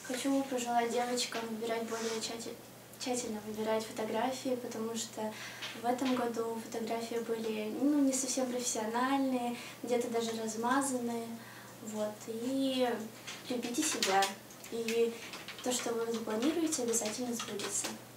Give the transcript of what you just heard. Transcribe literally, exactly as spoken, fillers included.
Хочу пожелать девочкам выбирать более тщательно, тщательно выбирать фотографии, потому что в этом году фотографии были ну, не совсем профессиональные, где-то даже размазанные. Вот. И любите себя. И то, что вы запланируете, обязательно сбудется.